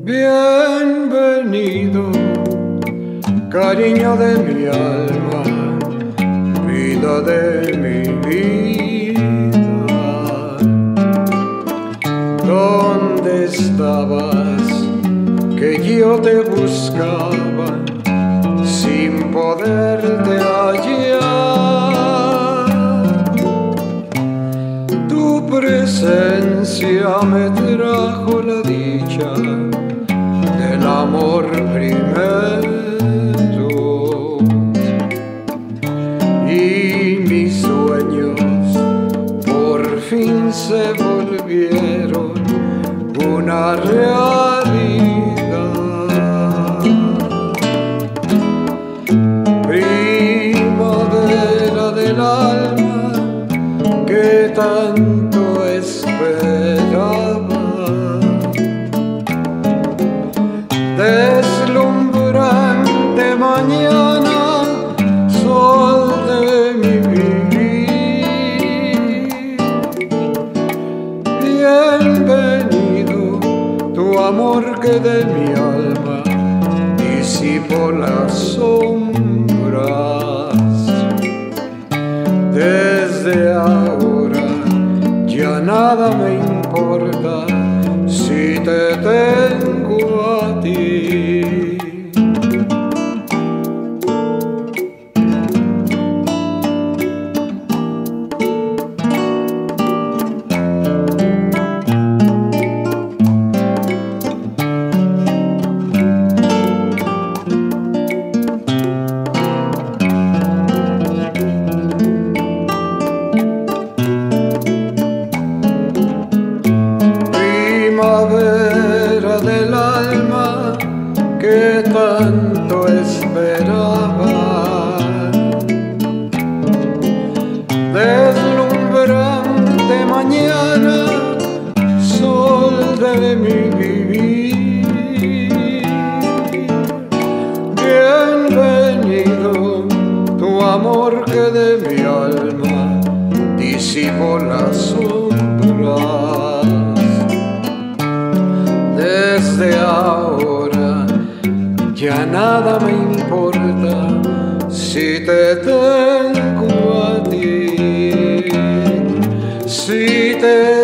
Bienvenido, cariño de mi alma, vida de mi vida. ¿Dónde estabas que yo te buscaba sin poderte hallar? Tu presencia me trajo la dicha del amor primero, y mis sueños por fin se volvieron una realidad. Primavera del alma que tanto esperaba, deslumbrante mañana, sol de mi vivir. Bienvenido, tu amor que de mi alma disipó las sombras. Desde ahora ya nada me importa si te tengo a ti. Primavera del alma que tanto esperaba, deslumbrante mañana, sol de mi vivir. Bienvenido, tu amor que de mi alma disipó las sombras. Desde ahora ya nada me importa si te tengo a ti, si te